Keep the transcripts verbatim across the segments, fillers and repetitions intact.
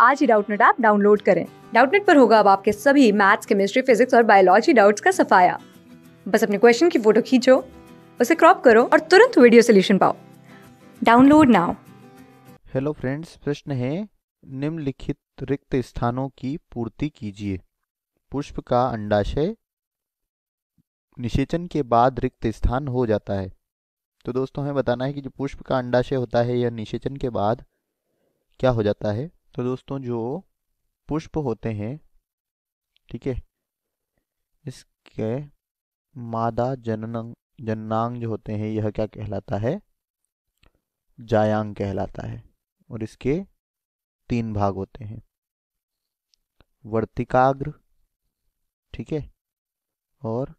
आज ही Doubtnut app download करें। डाउटनेट पर होगा अब आपके सभी मैथ्स, केमिस्ट्री, फिजिक्स और बायोलॉजी डाउट्स का सफाया। बस अपने क्वेश्चन की फोटो खींचो, उसे क्रॉप करो और तुरंत वीडियो सोल्यूशन पाओ। Download now. हेलो फ्रेंड्स, प्रश्न है निम्नलिखित रिक्त स्थानों की पूर्ति कीजिए। पुष्प का अंडाशय निषेचन के बाद रिक्त स्थान हो जाता है। तो दोस्तों हमें बताना है कि जो पुष्प का अंडाशय होता है यह निषेचन के बाद क्या हो जाता है। तो दोस्तों जो पुष्प होते हैं, ठीक है, इसके मादा जननांग जननांग जो होते हैं यह क्या कहलाता है, जायांग कहलाता है। और इसके तीन भाग होते हैं, वर्तिकाग्र, ठीक है, और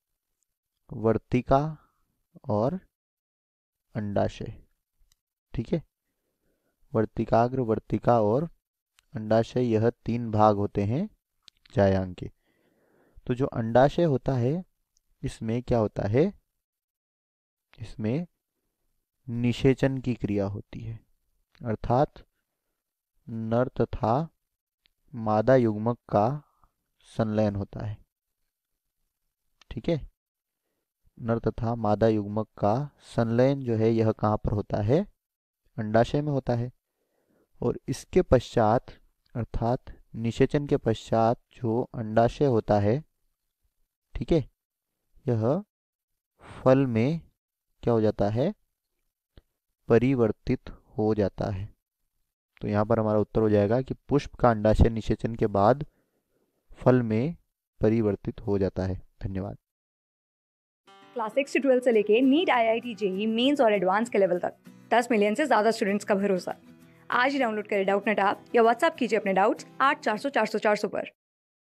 वर्तिका और अंडाशय, ठीक है। वर्तिकाग्र, वर्तिका और अंडाशय, यह तीन भाग होते हैं जायांग के। तो जो अंडाशय होता है इसमें क्या होता है, इसमें निषेचन की क्रिया होती है, अर्थात नर तथा मादा युग्मक का संलयन होता है, ठीक है। नर तथा मादा युग्मक का संलयन जो है यह कहाँ पर होता है, अंडाशय में होता है। और इसके पश्चात अर्थात निषेचन के पश्चात जो अंडाशय होता है, ठीक है, यह फल में क्या हो जाता है, परिवर्तित हो जाता है। तो यहाँ पर हमारा उत्तर हो जाएगा कि पुष्प का अंडाशय निषेचन के बाद फल में परिवर्तित हो जाता है। धन्यवाद। क्लास सिक्स से ट्वेल्थ से लेके NEET, I I T, JEE mains और एडवांस के लेवल तक दस मिलियन से ज्यादा स्टूडेंट्स का भरोसा। आज ही डाउनलोड करें डाउटनेट ऐप या व्हाट्सएप कीजिए अपने डाउट्स आठ चार सौ चार सौ चार सौ पर।